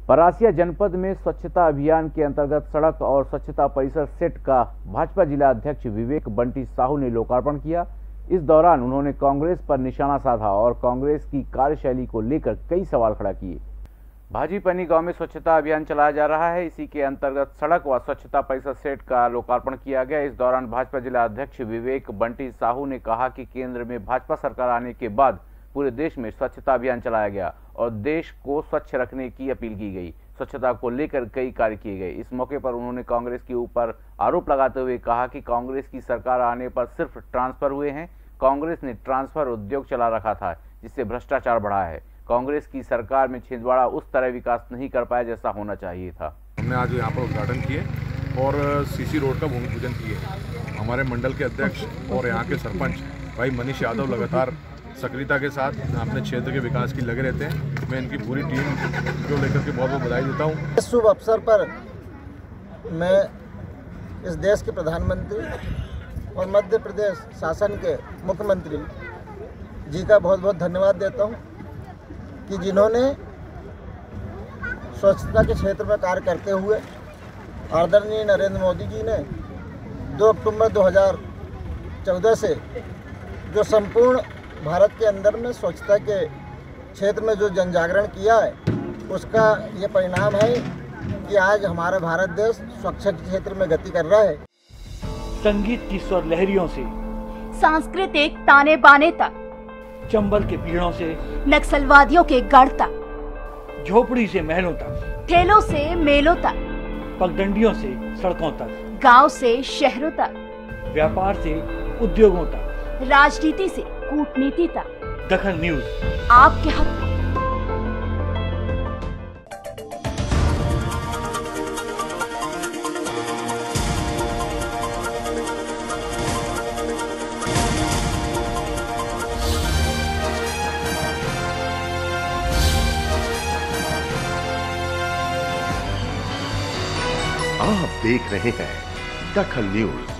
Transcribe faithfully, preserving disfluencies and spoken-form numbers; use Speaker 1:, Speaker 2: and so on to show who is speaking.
Speaker 1: परासिया जनपद में स्वच्छता अभियान के अंतर्गत सड़क और स्वच्छता परिसर सेट का भाजपा जिला अध्यक्ष विवेक बंटी साहू ने लोकार्पण किया। इस दौरान उन्होंने कांग्रेस पर निशाना साधा और कांग्रेस की कार्यशैली को लेकर कई सवाल खड़ा किए। भाजीपनी गांव में स्वच्छता अभियान चलाया जा रहा है। इसी के अंतर्गत सड़क व स्वच्छता परिसर सेट का लोकार्पण किया गया। इस दौरान भाजपा जिला अध्यक्ष विवेक बंटी साहू ने कहा कि केंद्र में भाजपा सरकार आने के बाद पूरे देश में स्वच्छता अभियान चलाया गया और देश को स्वच्छ रखने की अपील की गई। स्वच्छता को लेकर कई कार्य किए गए। इस मौके पर उन्होंने कांग्रेस के ऊपर आरोप लगाते हुए कहा कि कांग्रेस की सरकार आने पर सिर्फ ट्रांसफर हुए हैं। कांग्रेस ने ट्रांसफर उद्योग चला रखा था जिससे भ्रष्टाचार बढ़ा है। कांग्रेस की सरकार में छिंदवाड़ा उस तरह विकास नहीं कर पाया जैसा होना चाहिए था।
Speaker 2: हमने आज यहाँ पर उद्घाटन किए और सीसी रोड का भूमि पूजन किए। हमारे मंडल के अध्यक्ष और यहाँ के सरपंच भाई मनीष यादव लगातार सक्रियता के साथ अपने क्षेत्र के विकास की लगे रहते हैं। मैं इनकी पूरी टीम को लेकर के बहुत बहुत बधाई देता हूँ।
Speaker 3: इस शुभ अवसर पर मैं इस देश के प्रधानमंत्री और मध्य प्रदेश शासन के मुख्यमंत्री जी का बहुत बहुत धन्यवाद देता हूँ कि जिन्होंने स्वच्छता के क्षेत्र में कार्य करते हुए आदरणीय नरेंद्र मोदी जी ने दो अक्टूबर दो हज़ार चौदह से जो संपूर्ण भारत के अंदर में स्वच्छता के क्षेत्र में जो जन जागरण किया है, उसका ये परिणाम है कि आज हमारा भारत देश स्वच्छता के क्षेत्र में गति कर रहा है।
Speaker 4: संगीत की स्वर लहरियों से
Speaker 5: सांस्कृतिक ताने बाने तक,
Speaker 4: चंबल के पीड़ों से
Speaker 5: नक्सलवादियों के गढ़ तक,
Speaker 4: झोपड़ी से महलों तक,
Speaker 5: ठेलों से मेलों तक,
Speaker 4: पगडंडियों से सड़कों तक,
Speaker 5: गांव से शहरों तक,
Speaker 4: व्यापार से उद्योगों तक,
Speaker 5: राजनीति से कूटनीति तक,
Speaker 4: दखल न्यूज
Speaker 5: आपके हक में।
Speaker 6: आप देख रहे हैं दखल न्यूज।